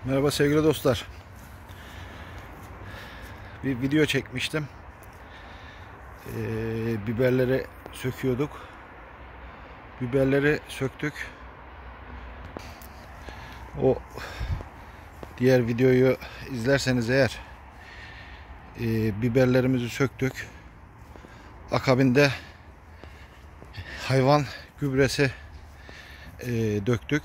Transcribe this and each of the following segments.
Merhaba sevgili dostlar. Bir video çekmiştim. Biberleri söküyorduk. Biberleri söktük. O diğer videoyu izlerseniz eğer biberlerimizi söktük. Akabinde hayvan gübresi döktük.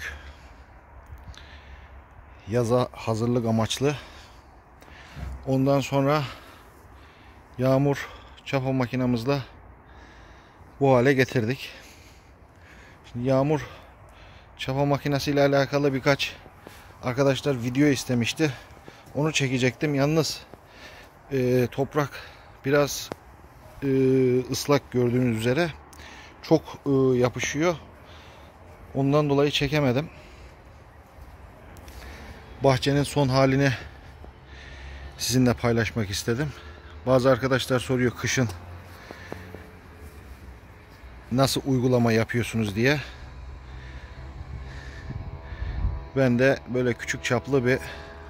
Yaza hazırlık amaçlı. Ondan sonra yağmur çapa makinamızla bu hale getirdik. Şimdi yağmur çapa makinesi ile alakalı birkaç arkadaşlar video istemişti. Onu çekecektim. Yalnız toprak biraz ıslak, gördüğünüz üzere çok yapışıyor. Ondan dolayı çekemedim. Bahçenin son halini sizinle paylaşmak istedim. Bazı arkadaşlar soruyor kışın nasıl uygulama yapıyorsunuz diye. Ben de böyle küçük çaplı bir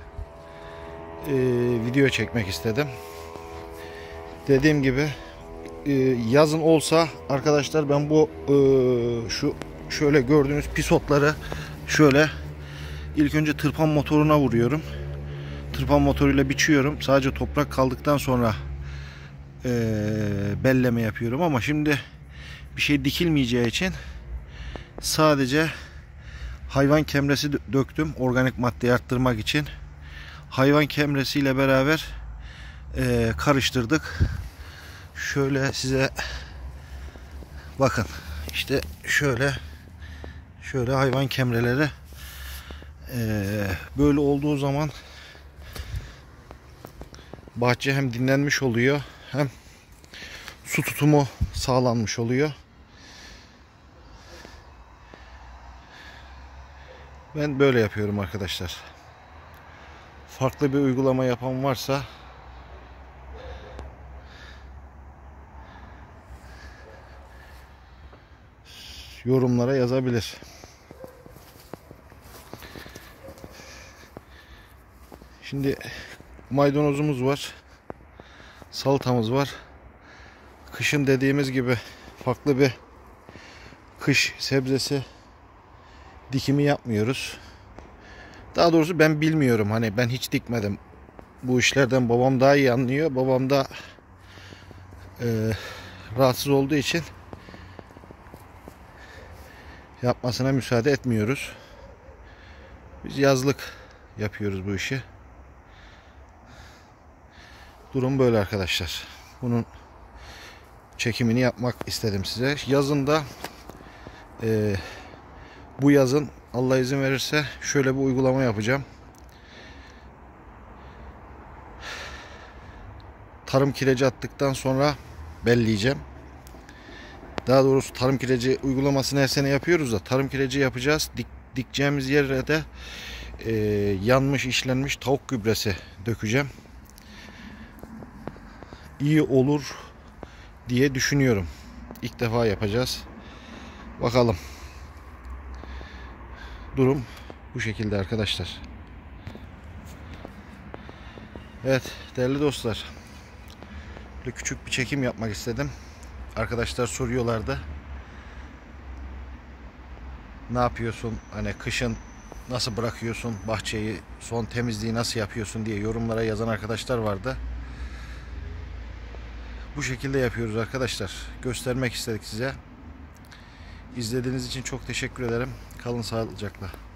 video çekmek istedim. Dediğim gibi yazın olsa arkadaşlar ben bu şu şöyle gördüğünüz pisotları şöyle ilk önce tırpan motoruna vuruyorum. Tırpan motoruyla biçiyorum. Sadece toprak kaldıktan sonra belleme yapıyorum. Ama şimdi bir şey dikilmeyeceği için sadece hayvan kemresi döktüm. Organik maddeyi arttırmak için. Hayvan kemresiyle beraber karıştırdık. Şöyle size bakın. İşte şöyle hayvan kemreleri böyle olduğu zaman bahçe hem dinlenmiş oluyor hem su tutumu sağlanmış oluyor. Ben böyle yapıyorum arkadaşlar. Farklı bir uygulama yapan varsa yorumlara yazabilir. Şimdi maydanozumuz var. Salatamız var. Kışın dediğimiz gibi farklı bir kış sebzesi dikimi yapmıyoruz. Daha doğrusu ben bilmiyorum. Hani ben hiç dikmedim. Bu işlerden babam daha iyi anlıyor. Babam da rahatsız olduğu için yapmasına müsaade etmiyoruz. Biz yazlık yapıyoruz bu işi. Durum böyle arkadaşlar. Bunun çekimini yapmak istedim size. Yazında bu yazın Allah izin verirse şöyle bir uygulama yapacağım. Tarım kireci attıktan sonra belleyeceğim. Daha doğrusu tarım kireci uygulamasını her sene yapıyoruz da tarım kireci yapacağız. Dikeceğimiz yere de yanmış, işlenmiş tavuk gübresi dökeceğim. İyi olur diye düşünüyorum. İlk defa yapacağız. Bakalım. Durum bu şekilde arkadaşlar. Evet değerli dostlar. Böyle küçük bir çekim yapmak istedim. Arkadaşlar soruyorlardı. Ne yapıyorsun? Hani kışın nasıl bırakıyorsun bahçeyi? Son temizliği nasıl yapıyorsun diye yorumlara yazan arkadaşlar vardı. Bu şekilde yapıyoruz arkadaşlar. Göstermek istedik size. İzlediğiniz için çok teşekkür ederim. Kalın sağlıcakla.